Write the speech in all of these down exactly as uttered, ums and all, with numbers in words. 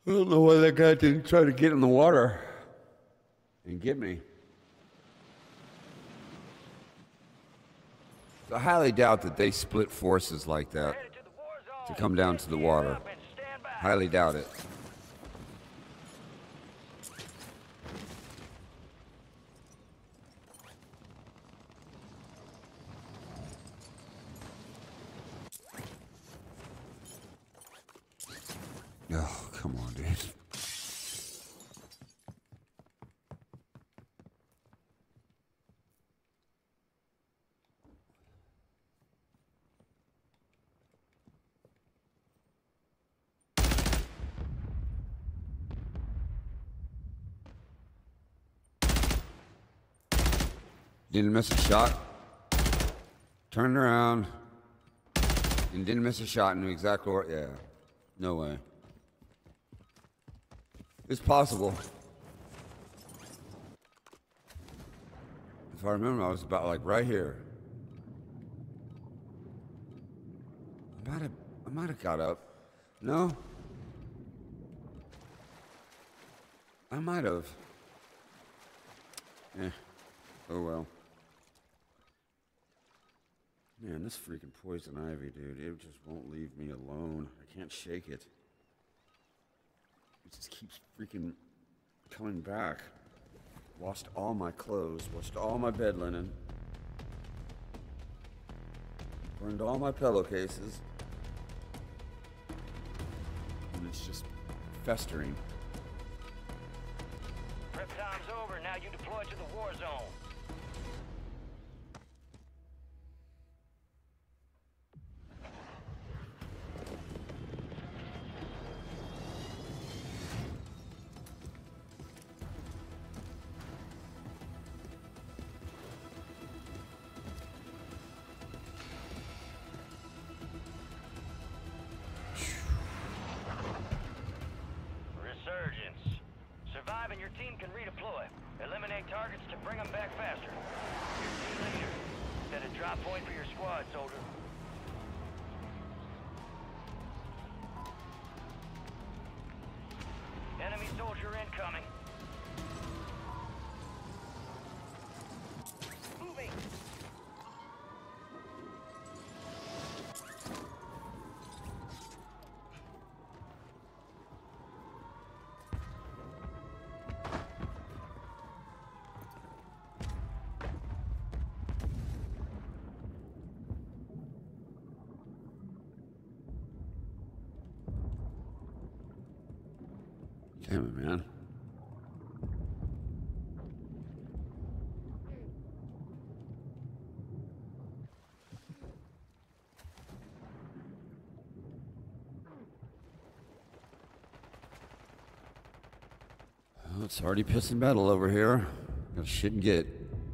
I don't know why that guy didn't try to get in the water and get me. I highly doubt that they split forces like that to come down to the water. Highly doubt it. Oh, come on, dude. Didn't miss a shot. Turned around. And didn't miss a shot. Knew exactly where. Yeah. No way. It's possible. If I remember, I was about like right here. I might have, I might have got up. No? I might have. Eh. Oh well. Man, this freaking poison ivy, dude, it just won't leave me alone. I can't shake it. It just keeps freaking coming back. Washed all my clothes, washed all my bed linen. Burned all my pillowcases. And it's just festering. Prep time's over, now you deploy to the war zone. Resurgence. Survive and your team can redeploy. Eliminate targets to bring them back faster. Your team leader. Set a drop point for your squad, soldier. Enemy soldier incoming. Moving. Damn it, man. Well, it's already pissing metal over here. Got shit and get.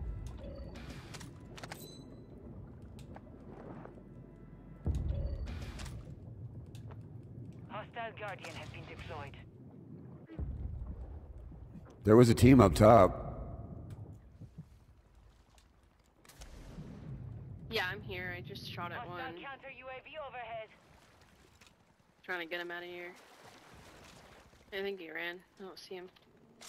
Hostile Guardian has been deployed. There was a team up top. Yeah, I'm here. I just shot at one. Counter U A V overhead. Trying to get him out of here. I think he ran. I don't see him.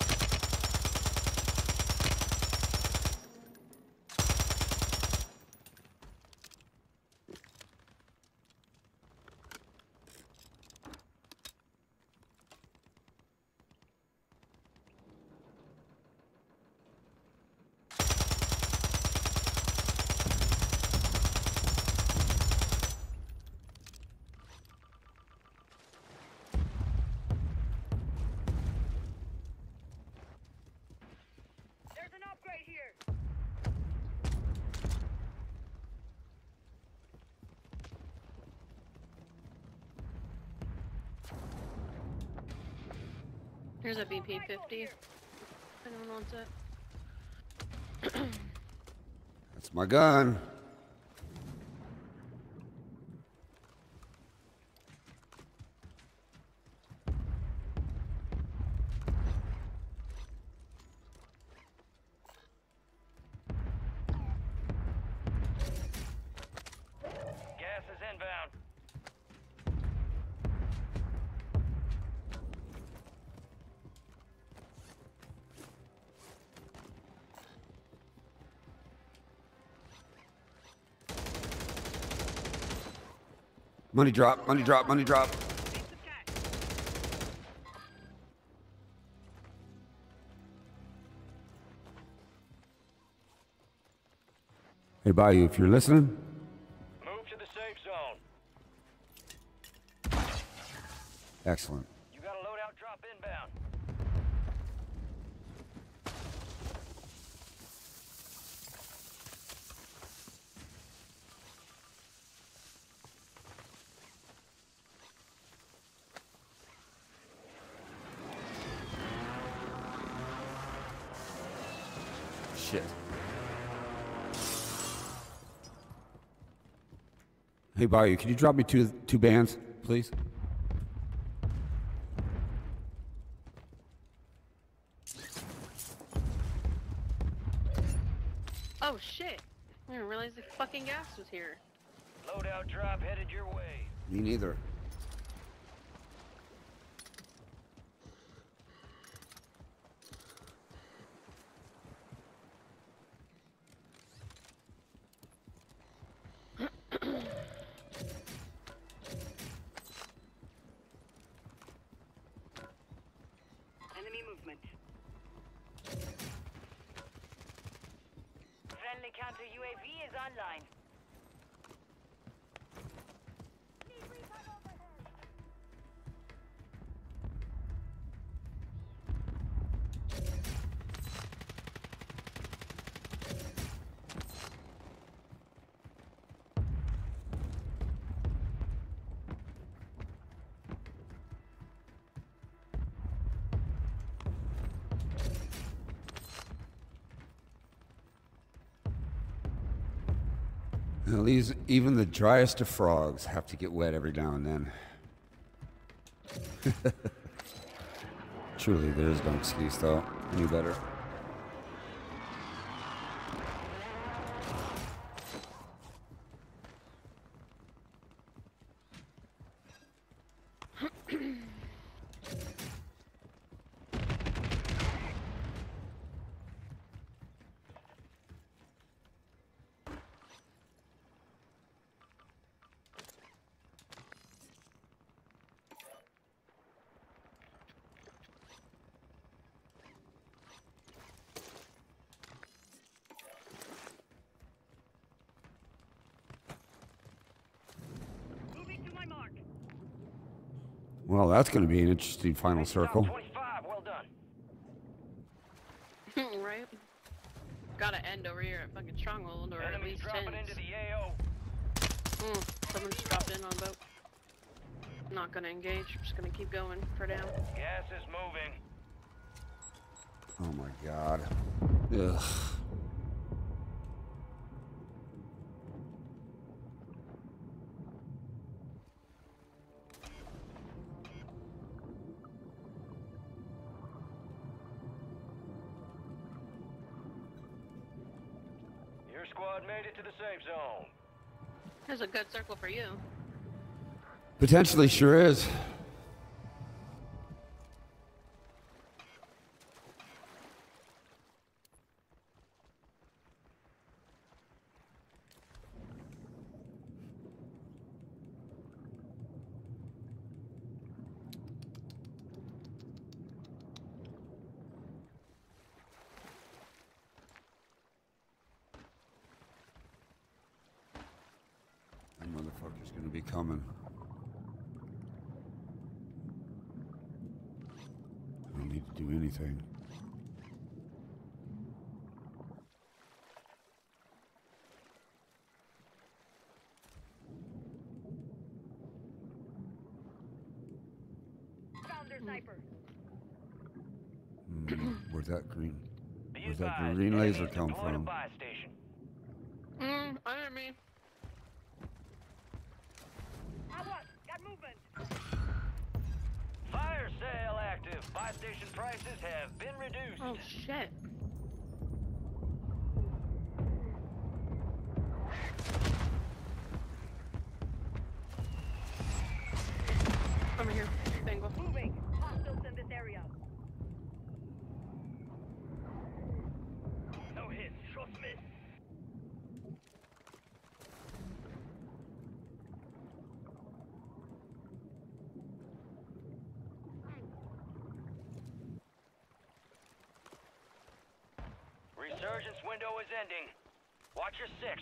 Here's a B P fifty. Anyone wants it? That's my gun. Gas is inbound. Money drop, money drop, money drop. Hey, Bayou, if you're listening. Move to the safe zone. Excellent. You got a loadout drop inbound. Shit. Hey, Bayou, can you drop me two two bands, please? Oh shit! I didn't realize the fucking gas was here. Loadout drop headed your way. Me neither. Enemy movement. Friendly counter U A V is online. Well, these, even the driest of frogs have to get wet every now and then. Truly, there is no excuse, though. I knew better. Well, that's going to be an interesting final circle. twenty-five, well done. Right? Gotta end over here at fucking Stronghold, or at Enemies least dropping tens. into the A O. Mm, someone just dropped in on a boat. I'm not gonna engage, I'm just gonna keep going for now. Gas is moving. Oh my god. Ugh. Your squad made it to the safe zone. There's a good circle for you. Potentially sure is. That motherfucker's gonna be coming. I don't need to do anything. Found their sniper. Mm, where's that green? Be Where's that advised, green laser enemies come deployed a from? buy station. Mm, I hear me. I what? Got movement. Fire sale active. Buy station prices have been reduced. Oh shit. Over here, Bengal. Moving. Hostiles in this area. No hit. Short miss. Resurgence window is ending. Watch your six.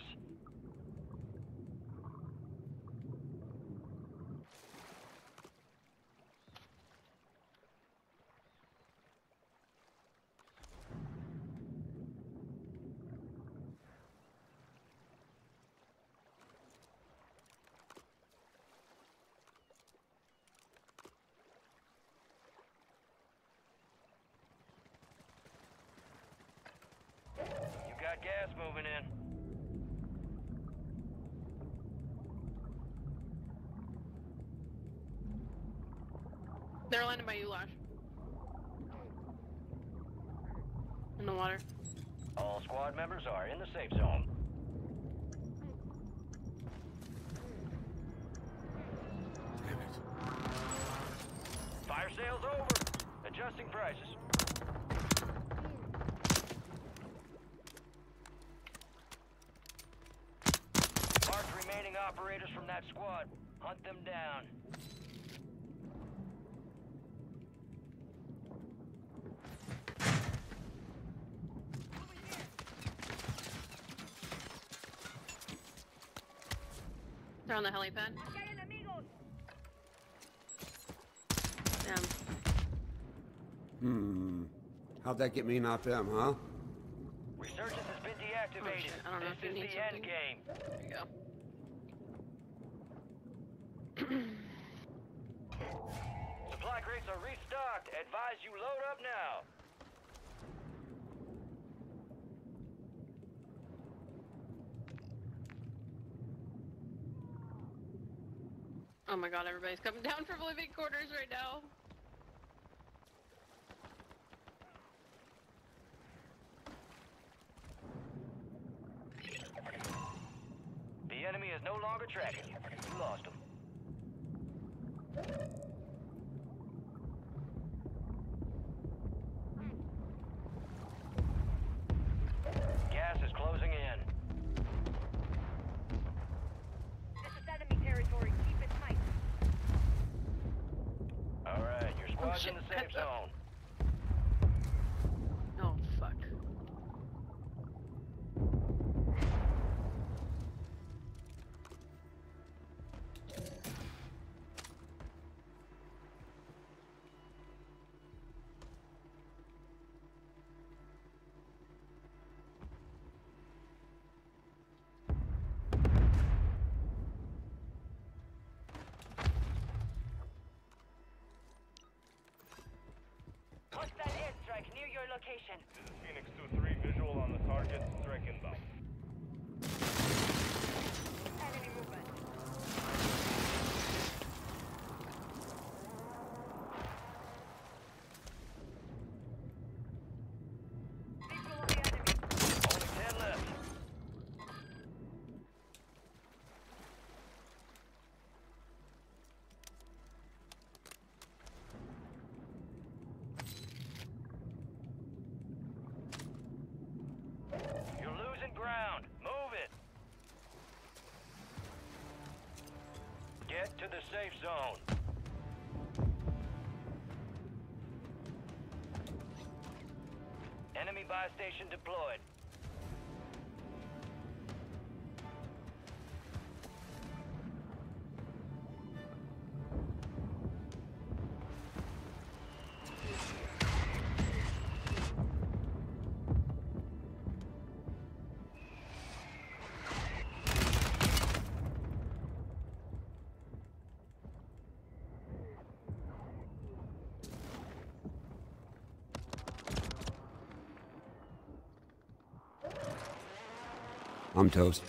Got gas moving in. They're landing by you, Lash. In the water. All squad members are in the safe zone. Damn it. Fire sales over. Adjusting prices. Remaining operators from that squad. Hunt them down. They're on the helipad. Damn. Hmm. How'd that get me, not them, huh? Resurgence has been deactivated. Oh, shit. I don't know this if you is need the end something. game. There you go. Supply crates are restocked. Advise you load up now. Oh my god, everybody's coming down from living quarters right now. The enemy is no longer tracking you. You lost them. Gas is closing in. This is enemy territory. Keep it tight. All right, your squad's shit, in the safe cut the- zone. Oh, fuck. Hostile airstrike near your location. This is Phoenix two three, visual on the target, strike inbound. Enemy movement. Visual on the enemy. Only ten left. You're losing ground. Move it. Get to the safe zone. Enemy buy station deployed. I'm toast.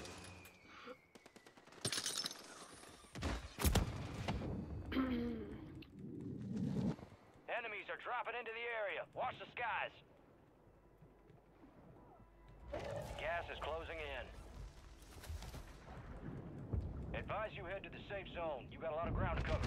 Enemies are dropping into the area. Watch the skies. Gas is closing in. Advise you head to the safe zone. You got a lot of ground to cover.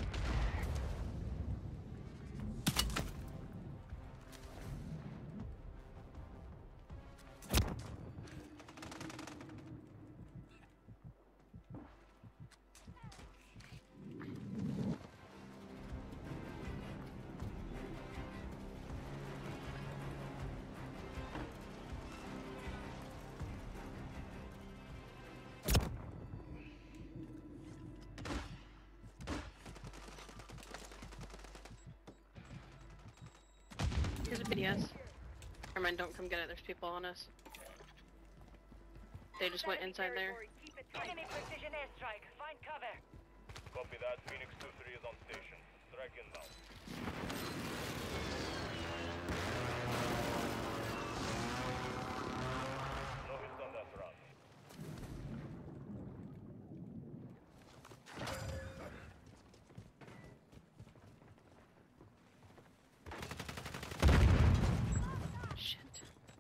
P S. Never mind, don't come get it. There's people on us. They just went inside there. Keep it tight. Enemy precision airstrike. Find cover. Copy that. Phoenix two three is on station. Strike inbound. No hits on that run. Shit.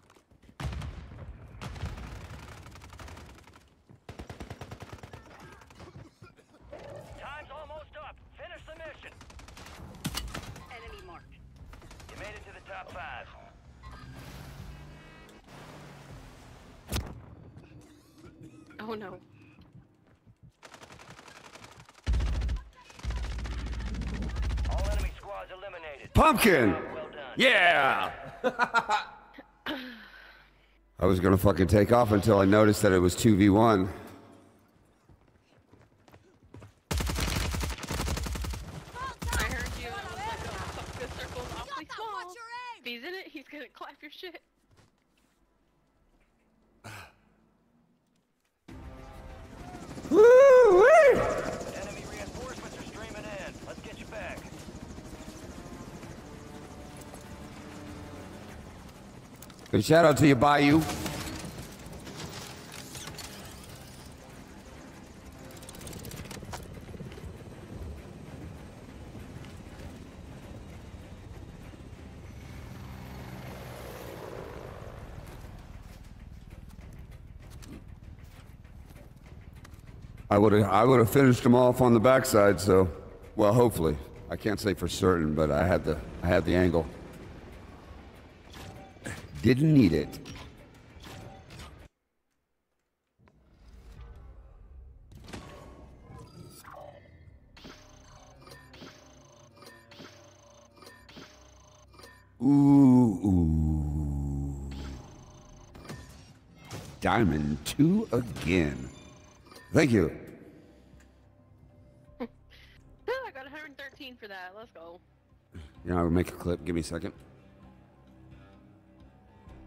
Time's almost up. Finish the mission. Enemy marked. You made it to the top five. Oh no. All enemy squads eliminated. Pumpkin! Well done. Yeah! I was gonna fucking take off until I noticed that it was two v one. I heard you and I was like, oh, fuck, this circle's awfully small. If he's in it, he's gonna clap your shit. Woo-wee! Enemy reinforcements are streaming in. Let's get you back. Good shout out to you, Bayou. I would have I would have finished them off on the backside, so well, hopefully. I can't say for certain, but I had the I had the angle. Didn't need it. Ooh, ooh. Diamond two again. Thank you. I got one hundred thirteen for that. Let's go. You know, I would make a clip. Give me a second.